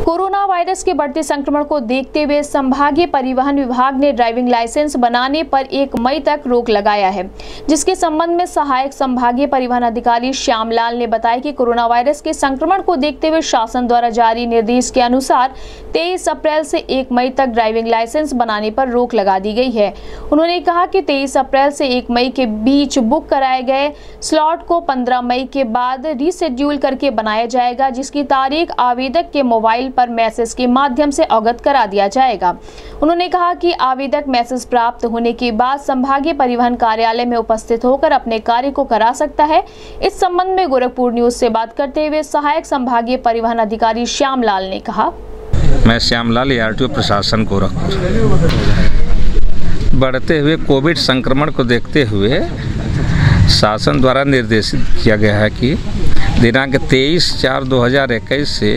Corona virus के बढ़ते संक्रमण को देखते हुए संभागीय परिवहन विभाग ने ड्राइविंग लाइसेंस बनाने पर 1 मई तक रोक लगाया है, जिसके संबंध में सहायक संभागीय परिवहन अधिकारी श्यामलाल ने बताया कि कोरोना वायरस के संक्रमण को देखते हुए शासन द्वारा जारी निर्देश के अनुसार 23 अप्रैल से 1 मई तक ड्राइविंग लाइसेंस बनाने पर रोक लगा दी गई है। उन्होंने कहा कि 23 अप्रैल से 1 मई के बीच बुक कराए गए स्लॉट को 15 मई के बाद रीशेड्यूल करके बनाया जाएगा, जिसकी तारीख आवेदक के मोबाइल पर मैसेज के माध्यम से अवगत करा दिया जाएगा। उन्होंने कहा कि आवेदक मैसेज प्राप्त होने के बाद संभागीय परिवहन कार्यालय में उपस्थित होकर अपने कार्य को करा सकता है। इस संबंध में गोरखपुर न्यूज से बात करते हुए सहायक संभागीय परिवहन अधिकारी श्यामलाल ने कहा, मैं श्यामलाल आरटीओ प्रशासन गोरखपुर। बढ़ते हुए कोविड संक्रमण को देखते हुए शासन द्वारा निर्देशित किया गया है कि दिनांक 23/4/2021 से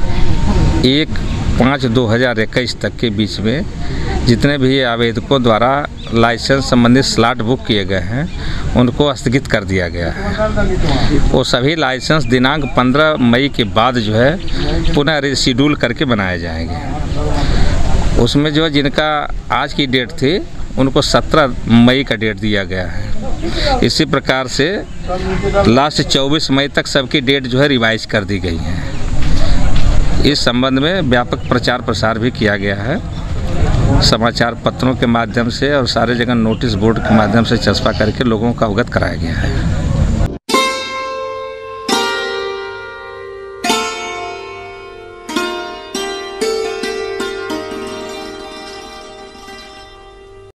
1/5/2021 तक के बीच में जितने भी आवेदकों द्वारा लाइसेंस संबंधित स्लॉट बुक किए गए हैं उनको स्थगित कर दिया गया है। वो सभी लाइसेंस दिनांक 15 मई के बाद जो है पुनः रीशेड्यूल करके बनाए जाएंगे। उसमें जो जिनका आज की डेट थी उनको 17 मई का डेट दिया गया है। इसी प्रकार से लास्ट 24 मई तक सबकी डेट जो है रिवाइज कर दी गई है। इस संबंध में व्यापक प्रचार प्रसार भी किया गया है, समाचार पत्रों के माध्यम से और सारे जगह नोटिस बोर्ड के माध्यम से चस्पा करके लोगों को अवगत कराया गया है।